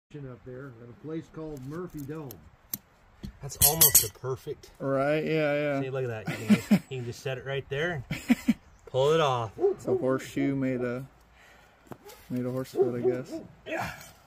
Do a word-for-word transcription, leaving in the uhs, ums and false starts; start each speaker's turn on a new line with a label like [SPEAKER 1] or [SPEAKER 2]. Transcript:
[SPEAKER 1] up there at a place called Murphy Dome.
[SPEAKER 2] That's almost a perfect.
[SPEAKER 3] Right, yeah, yeah.
[SPEAKER 2] See, look at that. You can just, you can just set it right there and pull it off.
[SPEAKER 3] It's a horseshoe made a made a horse foot, I guess.
[SPEAKER 2] Yeah.